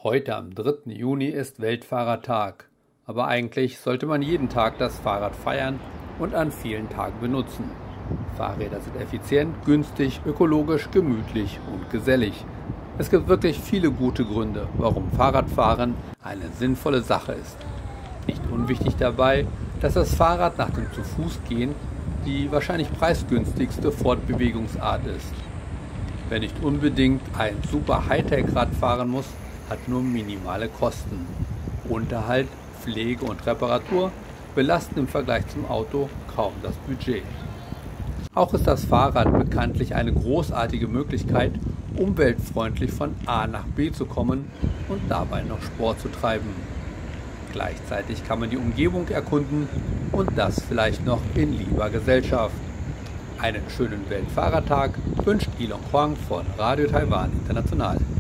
Heute am 3. Juni ist Weltfahrradtag, aber eigentlich sollte man jeden Tag das Fahrrad feiern und an vielen Tagen benutzen. Fahrräder sind effizient, günstig, ökologisch, gemütlich und gesellig. Es gibt wirklich viele gute Gründe, warum Fahrradfahren eine sinnvolle Sache ist. Nicht unwichtig dabei, dass das Fahrrad nach dem Zu-Fuß-Gehen die wahrscheinlich preisgünstigste Fortbewegungsart ist. Wer nicht unbedingt ein super Hightech-Rad fahren muss, hat nur minimale Kosten. Unterhalt, Pflege und Reparatur belasten im Vergleich zum Auto kaum das Budget. Auch ist das Fahrrad bekanntlich eine großartige Möglichkeit, umweltfreundlich von A nach B zu kommen und dabei noch Sport zu treiben. Gleichzeitig kann man die Umgebung erkunden und das vielleicht noch in lieber Gesellschaft. Einen schönen Weltfahrradtag wünscht Ilon Huang von Radio Taiwan International.